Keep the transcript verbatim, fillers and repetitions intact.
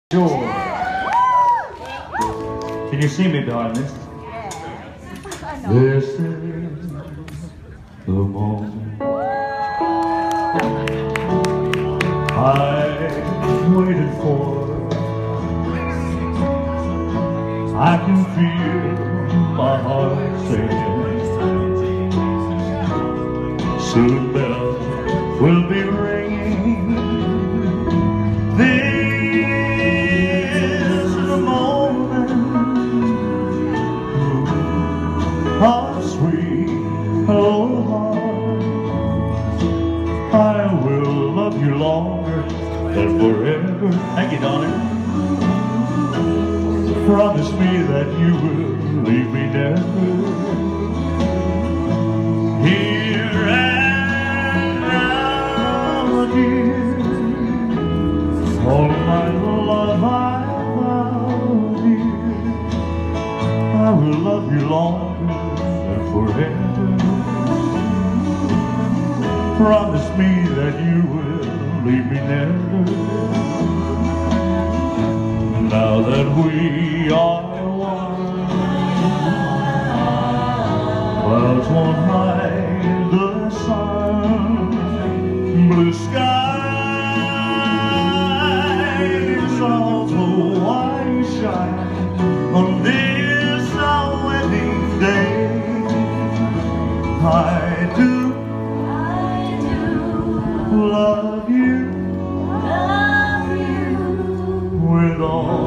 Sure. Can you see me behind this? This is the moment I've waited for. I can feel my heart singing. Soon bells will be ringing. This is the moment of sweet old heart. I will love you longer than forever. Thank you, darling. Promise me that you will leave me never. Here and now, dear, all my love I vow, dear, I will love you longer than forever. Promise me that you will leave me never. Now that we are one, clouds won't hide the sun, blue skies also white shine on this our wedding day. I do, I do love you, love you with all